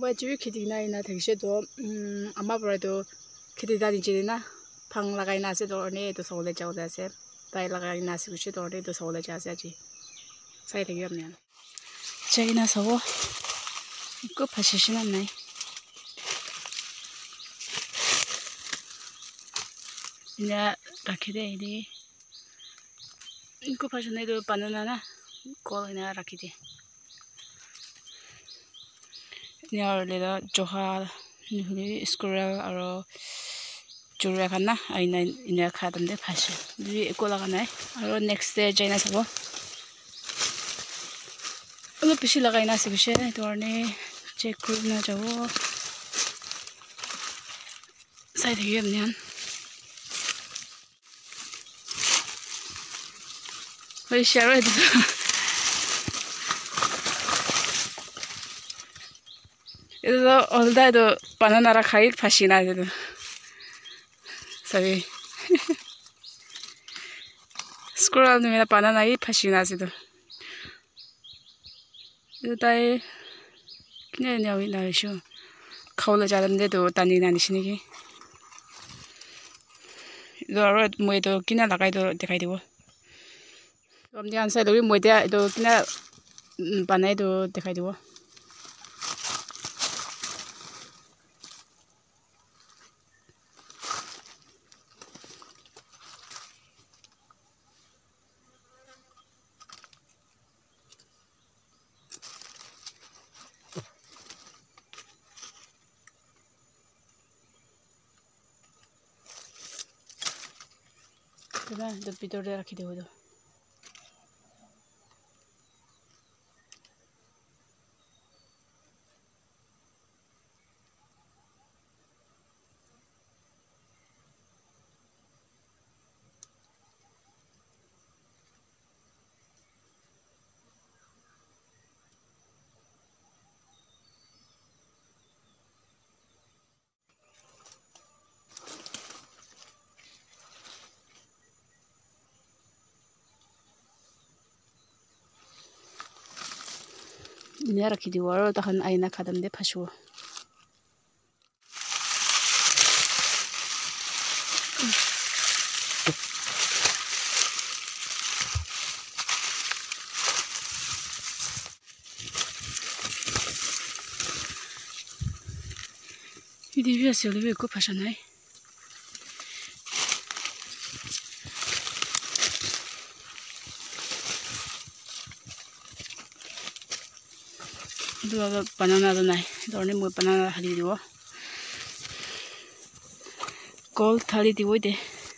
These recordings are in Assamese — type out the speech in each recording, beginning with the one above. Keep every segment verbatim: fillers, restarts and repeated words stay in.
Moi chui khiti na ina thakse to ama pore to khiti da din china phang lagai na se to ne to sole chaw da se tai lagai na se che to ne to sole cha se chi sai thagi am ne china sawo ko phasishina nai ina rakhide idi ko phasine to panana na ko ina rakhide Near the Joha Squirrel or Jurakana, I know in a cat and the passion. The Ecolagana, or next day, China Sabo. Look, Pishilagana Sibisha, Dorney, Check Kruna Javo. Side Union. We share it. It's all that banana khai fascina. Sorry. Squirrel me banana eat fascina. I can't know it now. Show. College at the do Tani and Shinigi. The road Moito Kina Lagaido de Kaido. From the answer, we Moida do Kina Banedo de Kaido. The Peter de Rakido. Near Kiddy War, the Han Aina Kadam de Pashu. You did a silly good passion, eh? Do a banana the night, don't remove banana halido. Gold tally the wood.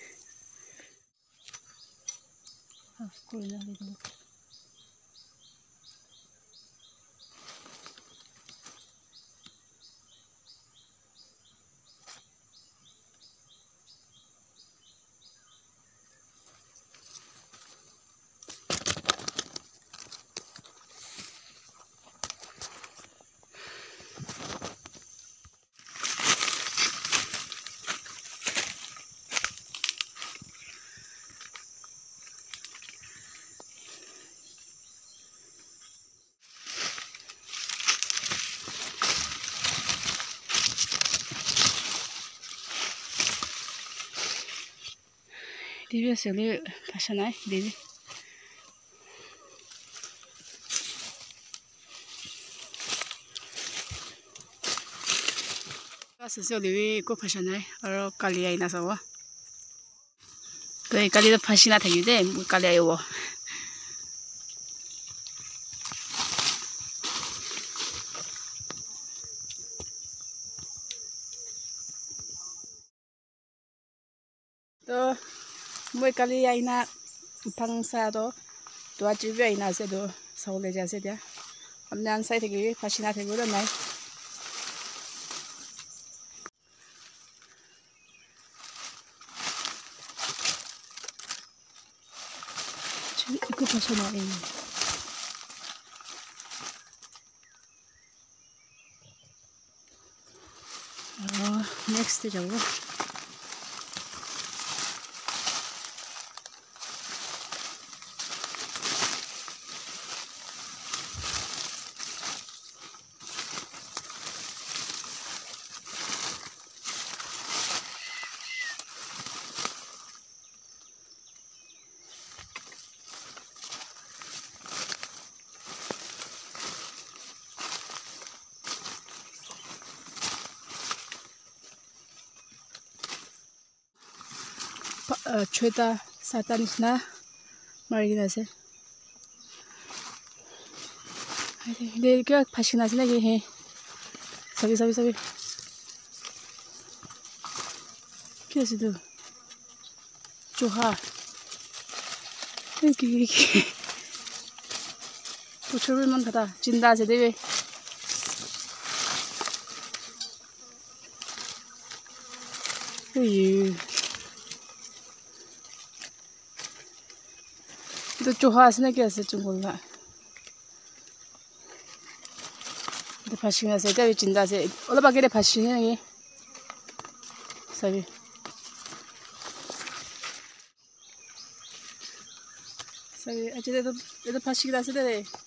Did you silly passion, eh? Did you? That's a silly good passion, eh? Or Kalia in Asawa. The Kali the passion at you then, Kalio. The Moi Kali Aina Pangsado, to achieve in Asedo, so they just said, I'm the inside again, passionate good night. Good passion in. Oh, next to the ছয়টা সাতটা নিচিনা মাৰি কিনে আছে কিবা ফাঁচি নাছিল নেকি হে চাবি চাবি চাবি কি আছে তো চোহা কি কি পুছৰ ইমান খাতা চিন্তা আছে দেই itu চোহা আছে না কি আছে জঙ্গল না itu ফাঁসি আছে এটা চিন্তা আছে অলপ আগে ফাঁসি নাকি চাবি চাবি আচ্ছা এইটো এইটো ফাঁসি আছে দে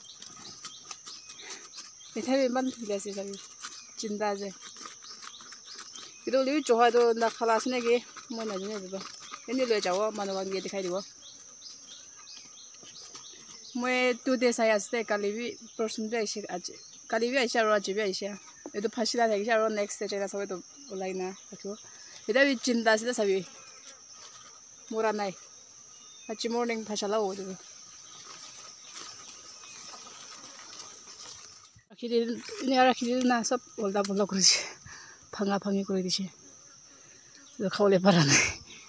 এঠাই ইমান ঠিক আছে চাবি চিন্তা আছে কিন্তু লিও চোহাটো না খালা আছে নাকি মই নাজানো এইটো এনে লৈ যাব মানুহক গিয়ে দেখাই দিব মই টু ডে চাই আছে কালি বি পৰসুনটো আহিছে আজি কালি বি আহিছে আৰু আজি বি আহিছে এইটো ফাঁসিলা থাকিছে আৰু নেক্সট ডে এটা সবেতো ওলাই না ৰাখিব এটা চিন্তা আছে চাবি মৰা নাই আজি মৰ্নিং ফাঁসালা হ'ব এইটো ৰাখি দি এনে ৰাখি দি না চব ওলটা পোলটা কৰিছে ভাঙা ভাঙি কৰি দিছে খাবলৈ পৰা নাই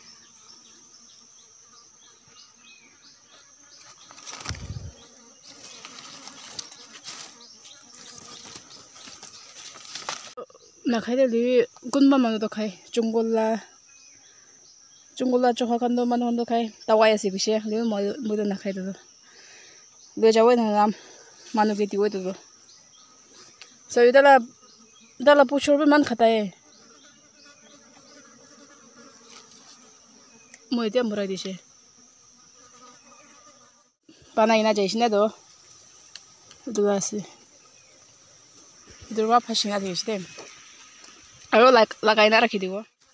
নাখাই দিলি কোনোবা মানুহতো খায় জংগলা জংগলা চোখা খান্দ মানুহটো খায় টাৱাই আছে পিছে মই মইতো নাখাই দিলোঁ লৈ যাবই নাযাম মানুহকে দিবই দিলোঁ চৰি দালা দালা পুছৰ ইমান খাটাই মই এতিয়া মৰাই দিছে পানাই না যাইছে না তো এইটো আছে এইটোৰ পৰা ফাঁচি না থাকিছে দেই আৰু লাগাই না ৰাখি দিব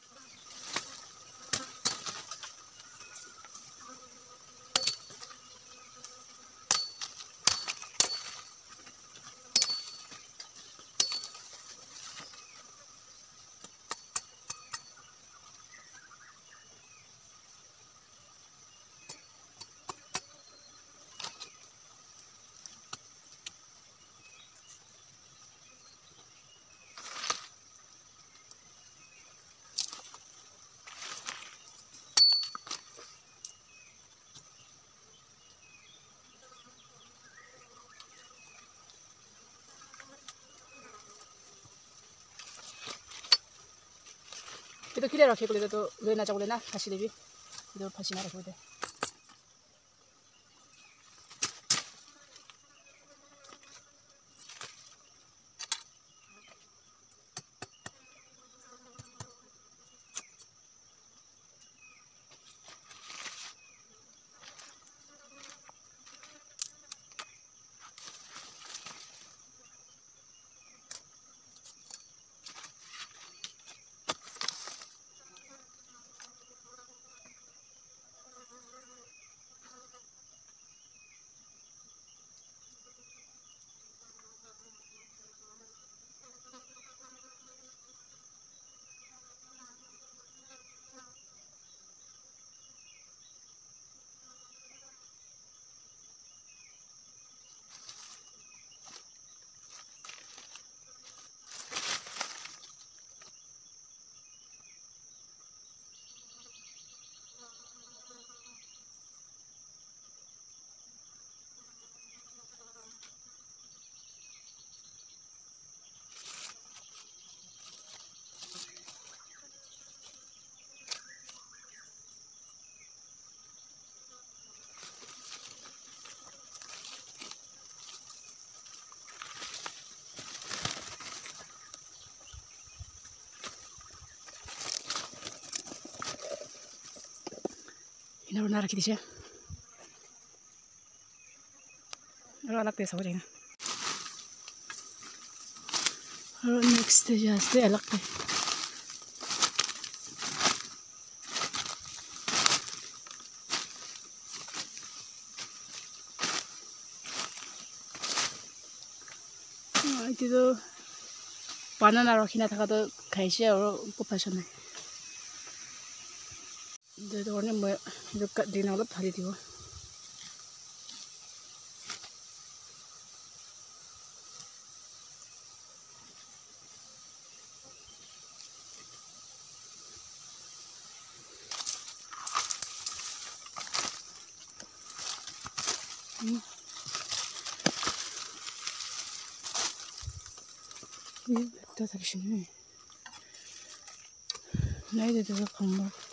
itu kira rakhi kule to লৈ না যাবলে না ফাঁসি দিবি itu ফাঁসি না রাখবে দে ini baru narik di sini lalu alat desa aja lalu next aja sih alat deh itu tuh panen naruh kina tak ada kaisnya orang kupasan nih 네, 오늘 뭐 이렇게 디나로 팔이디고. 음. 이거 다 다시네. 나이들도 강물.